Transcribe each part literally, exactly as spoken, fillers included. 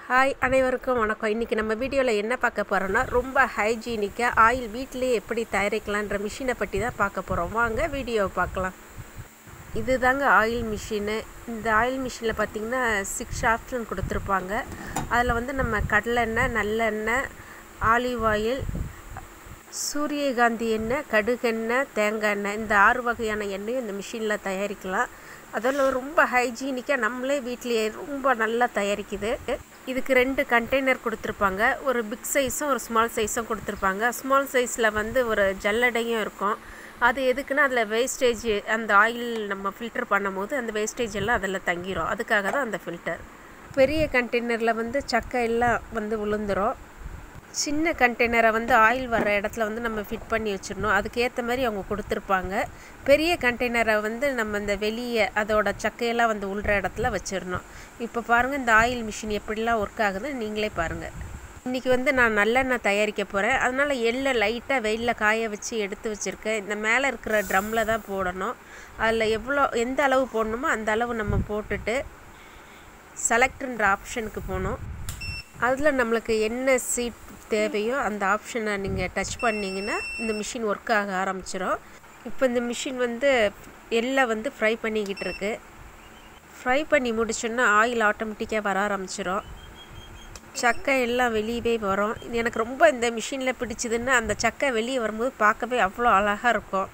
Hi அனைவருக்கும் வணக்கம். இன்றைக்கி நம்ம வீடியோவில் என்ன பார்க்க போகிறோன்னா, ரொம்ப ஹைஜீனிக்காக ஆயில் வீட்டிலேயே எப்படி தயாரிக்கலான்ற மிஷினை பற்றி தான் பார்க்க போகிறோம். வாங்க வீடியோவை பார்க்கலாம். இது தாங்க ஆயில் மிஷினு. இந்த ஆயில் மிஷினில் பார்த்திங்கன்னா சிக்ஸ் ஆப்ஷன் கொடுத்துருப்பாங்க. அதில் வந்து நம்ம கடலெண்ணெய், நல்லெண்ணெய், ஆலிவ் ஆயில், சூரியகாந்தி எண்ணெய், கடுகெண்ணெய், தேங்காய் எண்ணெய், இந்த ஆறு வகையான எண்ணெயும் இந்த மிஷினில் தயாரிக்கலாம். அதில் ரொம்ப ஹைஜீனிக்காக நம்மளே வீட்டிலேயே ரொம்ப நல்லா தயாரிக்குது. இதுக்கு ரெண்டு கண்டெய்னர் கொடுத்துருப்பாங்க. ஒரு பிக் சைஸும் ஒரு ஸ்மால் சைஸும் கொடுத்துருப்பாங்க. ஸ்மால் சைஸில் வந்து ஒரு ஜல்லடையும் இருக்கும். அது எதுக்குன்னா அதில் வேஸ்டேஜ், அந்த ஆயில் நம்ம ஃபில்டர் பண்ணும் போது அந்த வேஸ்டேஜ் எல்லாம் அதில் தங்கிடும். அதுக்காக தான் அந்த ஃபில்டர். பெரிய கண்டெய்னரில் வந்து சக்கை எல்லாம் வந்து விழுந்துடும். சின்ன கண்டெய்னரை வந்து ஆயில் வர இடத்துல வந்து நம்ம ஃபிட் பண்ணி வச்சிடணும். அதுக்கேற்ற மாதிரி அவங்க கொடுத்துருப்பாங்க. பெரிய கண்டெய்னரை வந்து நம்ம இந்த வெளியே அதோட சக்கையெல்லாம் வந்து உள்ற இடத்துல வச்சிடணும். இப்போ பாருங்கள் இந்த ஆயில் மிஷின் எப்படிலாம் ஒர்க் ஆகுது நீங்களே பாருங்கள். இன்றைக்கி வந்து நான் நல்லெண்ணெய் தயாரிக்க போகிறேன். அதனால் எள்ளை லைட்டாக வெயிலில் காய வச்சு எடுத்து வச்சுருக்கேன். இந்த மேலே இருக்கிற ட்ரம்மில் தான் போடணும். அதில் எவ்வளோ எந்த அளவு போடணுமோ அந்த அளவு நம்ம போட்டுட்டு செலக்ட்ன்ற ஆப்ஷனுக்கு போகணும். அதில் நம்மளுக்கு என்ன சீட் தேவையோ அந்த ஆப்ஷனை நீங்கள் டச் பண்ணிங்கன்னா இந்த மிஷின் ஒர்க் ஆக ஆரம்பிச்சிடும். இப்போ இந்த மிஷின் வந்து எள்ளை வந்து ஃப்ரை பண்ணிக்கிட்டு இருக்கு. ஃப்ரை பண்ணி முடிச்சோன்னா ஆயில் ஆட்டோமேட்டிக்காக வர ஆரம்பிச்சிடும். சக்கை எல்லாம் வெளியவே வரும். எனக்கு ரொம்ப இந்த மிஷினில் பிடிச்சதுன்னா அந்த சக்கை வெளியே வரும்போது பார்க்கவே அவ்வளோ அழகாக இருக்கும்.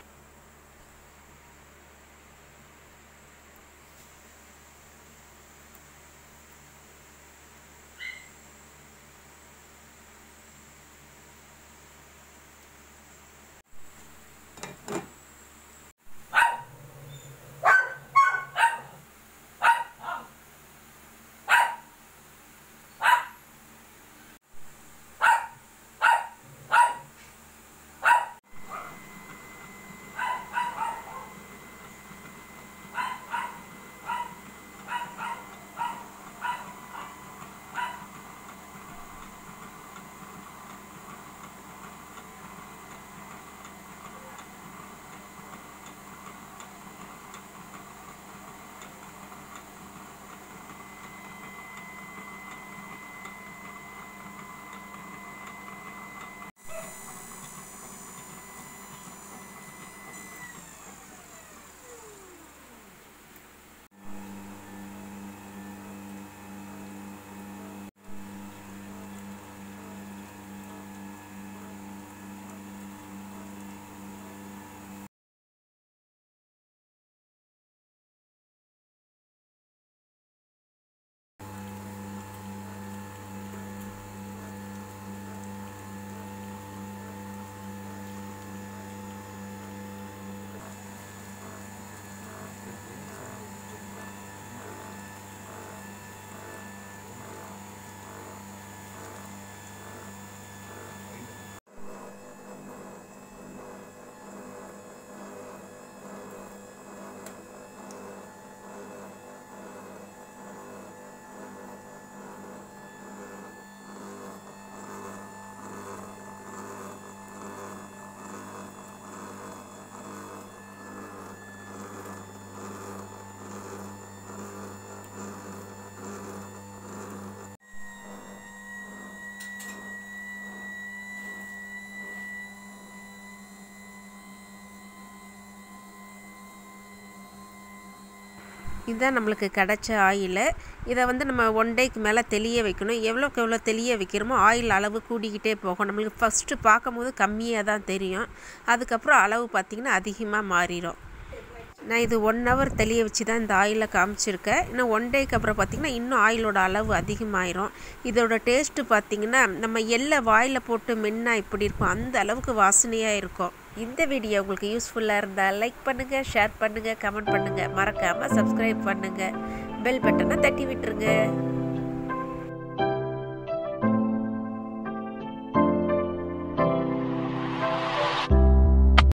இதுதான் நம்மளுக்கு கிடச்ச ஆயில். இதை வந்து நம்ம ஒன் டேக்கு மேலே தெளிய வைக்கணும். எவ்வளோக்கு எவ்வளோ தெளிய வைக்கிறோமோ ஆயில் அளவு கூடிக்கிட்டே போகும். நம்மளுக்கு ஃபஸ்ட்டு பார்க்கும்போது கம்மியாக தான் தெரியும். அதுக்கப்புறம் அளவு பார்த்திங்கன்னா அதிகமாக மாறிடும். நான் இது ஒன் ஹவர் தெளிய வச்சு தான் இந்த ஆயிலை காமிச்சிருக்கேன். இன்னும் ஒன் டேக்கு அப்புறம் பார்த்திங்கன்னா இன்னும் ஆயிலோட அளவு அதிகமாயிரும். இதோட டேஸ்ட்டு பார்த்திங்கன்னா நம்ம எள்ளை வாயில் போட்டு மென்னா இப்படி இருக்கும் அந்த அளவுக்கு வாசனையாக இருக்கும். இந்த வீடியோ உங்களுக்கு யூஸ்ஃபுல்லாக இருந்தால் லைக் பண்ணுங்கள், ஷேர் பண்ணுங்கள், கமெண்ட் பண்ணுங்கள், மறக்காமல் சப்ஸ்கிரைப் பண்ணுங்கள், பெல் பட்டனை தட்டி விட்டுருங்க.